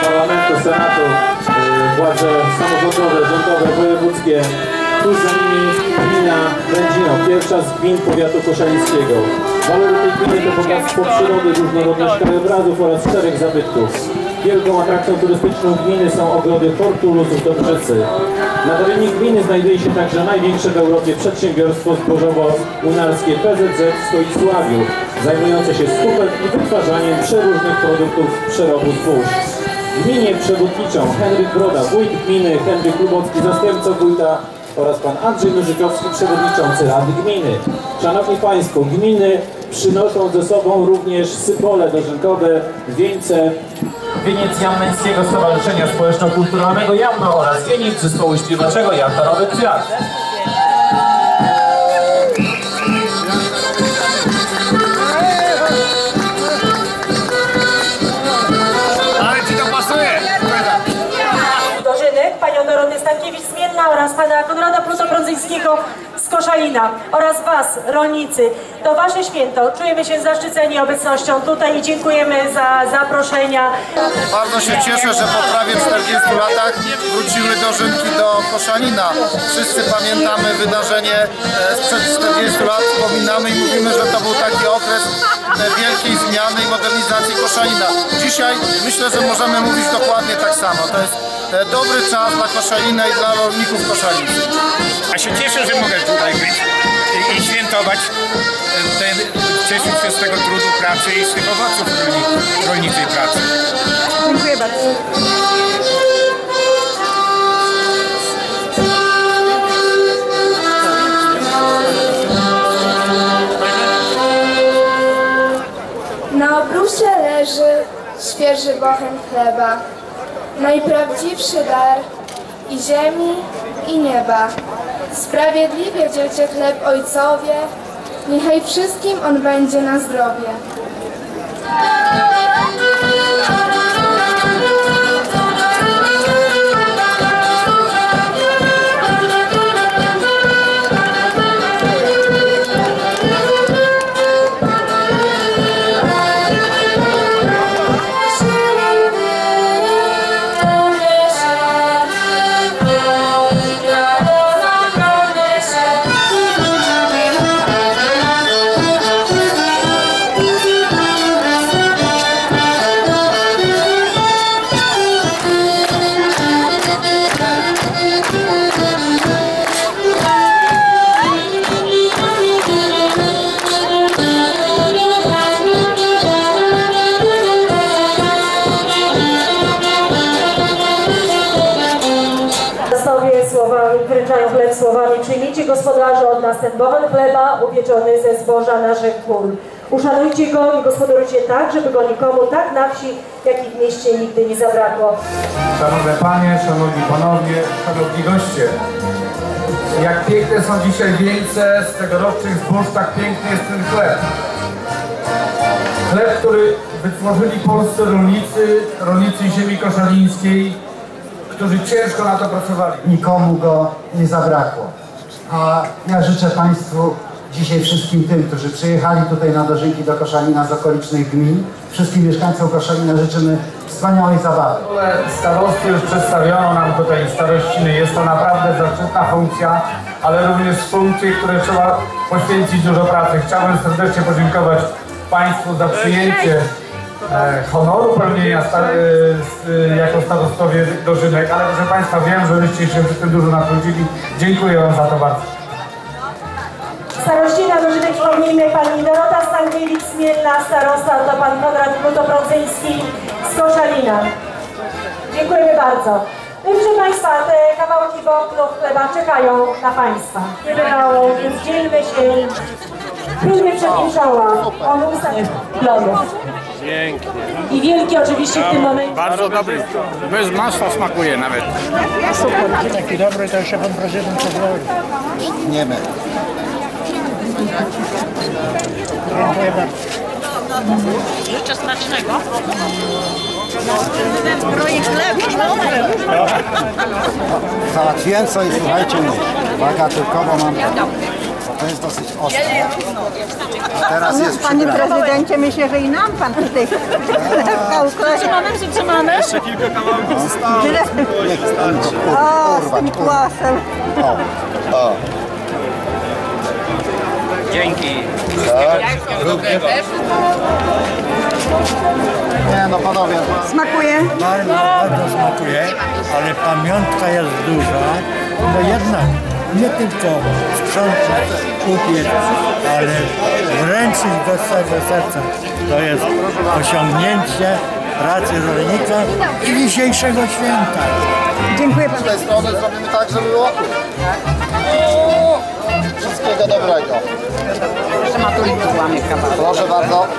Parlamentu, Senatu, władze samorządowe, rządowe, wojewódzkie. Tuż za nimi gmina Będzino, pierwsza z gmin powiatu koszalińskiego. Walory tej gminy to bogactwo przyrody, różnorodność krajobrazów oraz szereg zabytków. Wielką atrakcją turystyczną gminy są ogrody Fortulus w Dobrzycy. Na terenie gminy znajduje się także największe w Europie przedsiębiorstwo zbożowo-unarskie PZZ w Stoicławiu, zajmujące się skupem i wytwarzaniem przeróżnych produktów przerobu zbóż. W gminie przewodniczą Henryk Broda, wójt gminy, Henryk Lubocki, zastępca wójta oraz pan Andrzej Nożykowski, przewodniczący Rady Gminy. Szanowni Państwo, gminy przynoszą ze sobą również symbole dożynkowe, wieńce, wieniec Jammeńskiego Stowarzyszenia Społeczno-Kulturalnego Jamno oraz wieniec zespołu śpiewaczego Jantarowy Kwiat. Panią Dorotę Stankiewicz-Zmienna oraz pana Konrada Pluto-Brądzyńskiego z Koszalina oraz was, rolnicy. To wasze święto. Czujemy się zaszczyceni obecnością tutaj i dziękujemy za zaproszenia. Bardzo się cieszę, że po prawie 40 latach wróciły dożynki do Koszalina. Wszyscy pamiętamy wydarzenie sprzed 40 lat, wspominamy i mówimy, że to był taki okres wielkiej zmiany i modernizacji Koszalina. Dzisiaj myślę, że możemy mówić dokładnie tak samo. To jest dobry czas dla Koszalina i dla rolników koszalińskich. A się cieszę, że mogę tutaj być i świętować, cieszyć się z tego trudu pracy i z tych owoców rolniczej pracy. Dziękuję bardzo. Na obrusie leży świeży bochen chleba, najprawdziwszy dar i ziemi, i nieba. Sprawiedliwie dzielcie chleb ojcowie, niechaj wszystkim on będzie na zdrowie. Wręczają chleb słowami: przyjmijcie gospodarze od nas ten bochen chleba upieczony ze zboża naszych pól. Uszanujcie go i gospodarujcie tak, żeby go nikomu tak na wsi, jak i w mieście nigdy nie zabrakło. Szanowne Panie, Szanowni Panowie, Szanowni goście. Jak piękne są dzisiaj wieńce z tegorocznych zbóż, tak piękny jest ten chleb. Chleb, który wytworzyli polscy rolnicy ziemi koszalińskiej, którzy ciężko na to pracowali. Nikomu go nie zabrakło. A ja życzę Państwu dzisiaj wszystkim tym, którzy przyjechali tutaj na dożynki do Koszalina z okolicznych gmin, wszystkim mieszkańcom Koszalina życzymy wspaniałej zabawy. Starosty już przedstawiono nam tutaj starościny. Jest to naprawdę zaszczytna funkcja, ale również funkcje, które trzeba poświęcić dużo pracy. Chciałbym serdecznie podziękować Państwu za przyjęcie honoru pełnienia jako starostowie dożynek, ale proszę Państwa, wiem, że żeście się przy tym dużo natrudzili. Dziękuję Wam za to bardzo. Starościna dożynek, przypomnijmy, pani Dorota Stankiewicz-Zmienna, starosta, to pan Konrad Pluto-Brądzyński z Koszalina. Dziękujemy bardzo. Proszę Państwa, te kawałki bochnów chleba czekają na Państwa. Nie bywało, więc dzielmy się. Próbmy przed nim czoła. On ustawił plonów. Pięknie. I wielki oczywiście w tym momencie. Bardzo dobry. Bez masła smakuje nawet. Super. Taki dobry, to jeszcze pan prezydent pozwoli. Nie my. Dziękuję bardzo. Życzę smacznego. Ten kroi chleb, już dobry. Załatwiłem co i słuchajcie mnie. Uwaga, tylko bo mam to jest dosyć ostre. A teraz jest Panie przyprawa. prezydencie, myślę, że i nam pan tutaj Zatrzymamy? Jeszcze kilka kawałków zostało. O, z tym kłosem. O. Dzięki. Nie no panowie. Smakuje? Bardzo smakuje, ale pamiątka jest duża. No jednak nie tylko sprzątać, upiec, ale wręczyć do swego serca. To jest osiągnięcie pracy rolnika i dzisiejszego święta. Dziękuję panu. Z tej strony zrobimy tak, żeby było tu. Wszystkiego dobrego. Jeszcze ma tu łamie kawałek. Proszę bardzo.